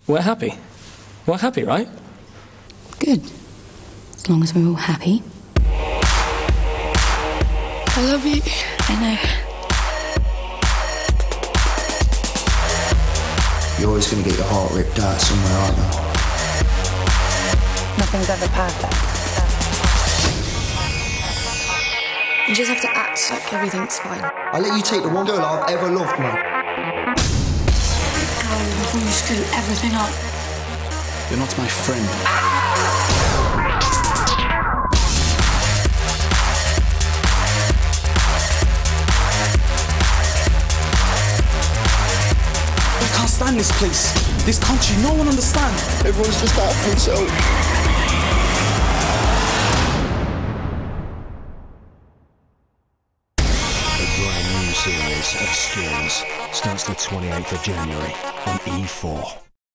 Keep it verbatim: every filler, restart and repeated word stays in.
We're happy. We're happy, right? Good. As long as we're all happy. I love you. I know. You're always going to get your heart ripped out somewhere, aren't you? Nothing's ever perfect. You just have to act like everything's fine. I let you take the one girl I've ever loved, man. Go before you screw everything up. You're not my friend. I can't stand this place. This country, no one understands. Everyone's just out for themselves. Brand new series of Skills starts the twenty-eighth of January on E four.